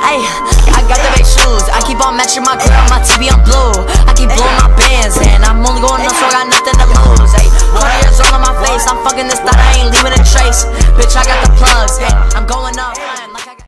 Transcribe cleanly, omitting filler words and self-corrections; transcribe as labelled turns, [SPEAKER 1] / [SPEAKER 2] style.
[SPEAKER 1] Ayy, I got the big shoes. I keep on matching my girl, my TV on blue. I keep blowing my bands, and I'm only going up, so I got nothing to lose. Ayy, 20 years old.